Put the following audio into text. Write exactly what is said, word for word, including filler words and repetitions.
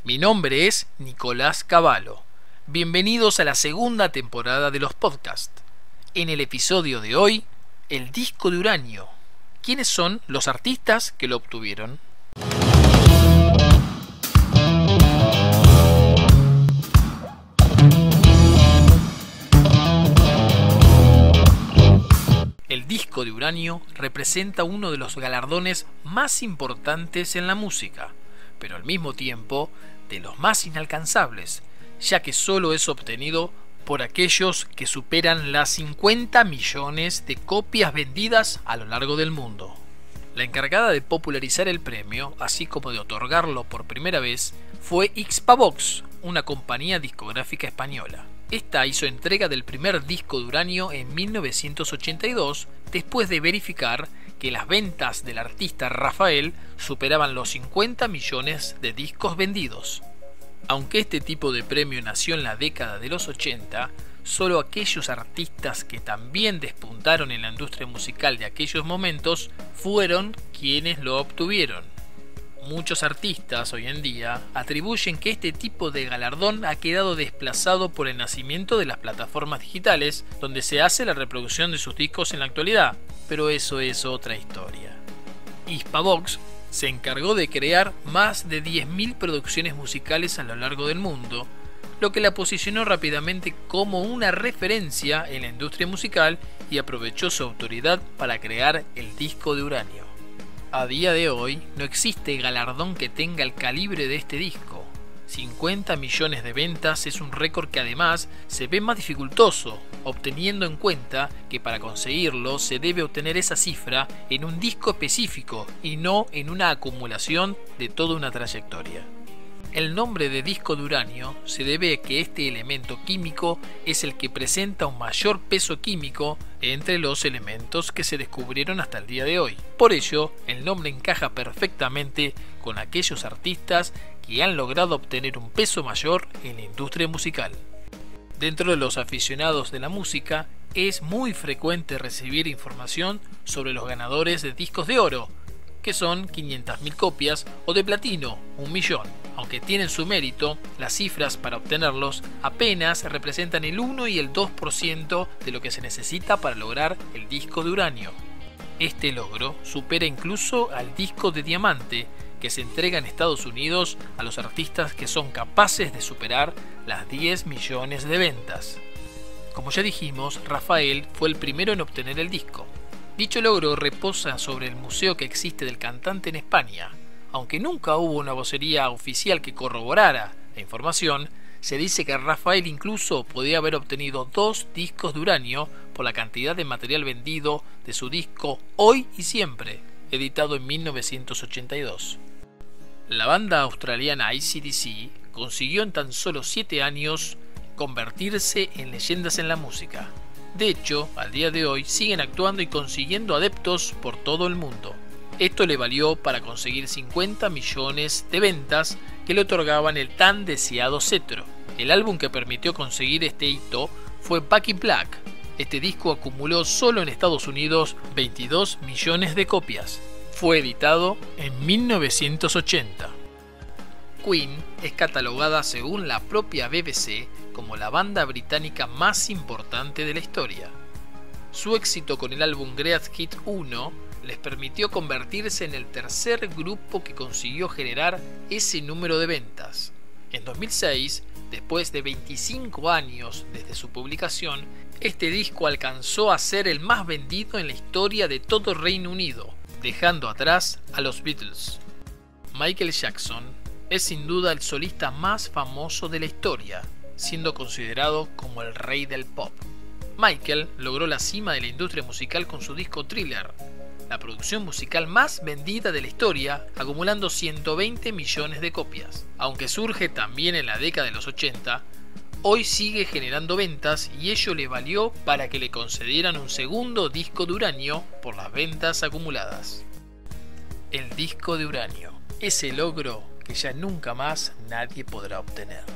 Mi nombre es Nicolás Cavallo. Bienvenidos a la segunda temporada de los podcasts. En el episodio de hoy, el disco de uranio. ¿Quiénes son los artistas que lo obtuvieron? El disco de uranio representa uno de los galardones más importantes en la música, pero al mismo tiempo de los más inalcanzables, ya que solo es obtenido por aquellos que superan las cincuenta millones de copias vendidas a lo largo del mundo. La encargada de popularizar el premio, así como de otorgarlo por primera vez, fue Xpavox, una compañía discográfica española. Esta hizo entrega del primer disco de uranio en mil novecientos ochenta y dos, después de verificar que las ventas del artista Rafael superaban los cincuenta millones de discos vendidos. Aunque este tipo de premio nació en la década de los ochenta, solo aquellos artistas que también despuntaron en la industria musical de aquellos momentos fueron quienes lo obtuvieron. Muchos artistas hoy en día atribuyen que este tipo de galardón ha quedado desplazado por el nacimiento de las plataformas digitales, donde se hace la reproducción de sus discos en la actualidad, pero eso es otra historia. Xpavox se encargó de crear más de diez mil producciones musicales a lo largo del mundo, lo que la posicionó rápidamente como una referencia en la industria musical y aprovechó su autoridad para crear el disco de uranio. A día de hoy no existe galardón que tenga el calibre de este disco. cincuenta millones de ventas es un récord que además se ve más dificultoso, obteniendo en cuenta que para conseguirlo se debe obtener esa cifra en un disco específico y no en una acumulación de toda una trayectoria. El nombre de disco de uranio se debe a que este elemento químico es el que presenta un mayor peso químico entre los elementos que se descubrieron hasta el día de hoy. Por ello, el nombre encaja perfectamente con aquellos artistas que han logrado obtener un peso mayor en la industria musical. Dentro de los aficionados de la música, es muy frecuente recibir información sobre los ganadores de discos de oro, que son quinientas mil copias, o de platino, un millón. Aunque tienen su mérito, las cifras para obtenerlos apenas representan el uno y el dos por ciento de lo que se necesita para lograr el disco de uranio. Este logro supera incluso al disco de diamante, que se entrega en Estados Unidos a los artistas que son capaces de superar las diez millones de ventas. Como ya dijimos, Rafael fue el primero en obtener el disco. Dicho logro reposa sobre el museo que existe del cantante en España. Aunque nunca hubo una vocería oficial que corroborara la información, se dice que Rafael incluso podía haber obtenido dos discos de uranio por la cantidad de material vendido de su disco Hoy y Siempre, editado en mil novecientos ochenta y dos. La banda australiana A C/D C consiguió en tan solo siete años convertirse en leyendas en la música. De hecho, al día de hoy siguen actuando y consiguiendo adeptos por todo el mundo. Esto le valió para conseguir cincuenta millones de ventas que le otorgaban el tan deseado cetro. El álbum que permitió conseguir este hito fue Back in Black. Este disco acumuló solo en Estados Unidos veintidós millones de copias. Fue editado en mil novecientos ochenta. Queen es catalogada según la propia B B C como la banda británica más importante de la historia. Su éxito con el álbum Great Hit uno les permitió convertirse en el tercer grupo que consiguió generar ese número de ventas. En dos mil seis, después de veinticinco años desde su publicación, este disco alcanzó a ser el más vendido en la historia de todo el Reino Unido, dejando atrás a los Beatles. Michael Jackson es sin duda el solista más famoso de la historia, siendo considerado como el rey del pop. Michael logró la cima de la industria musical con su disco Thriller, la producción musical más vendida de la historia, acumulando ciento veinte millones de copias. Aunque surge también en la década de los ochenta, hoy sigue generando ventas y ello le valió para que le concedieran un segundo disco de uranio por las ventas acumuladas. El disco de uranio, ese logro que ya nunca más nadie podrá obtener.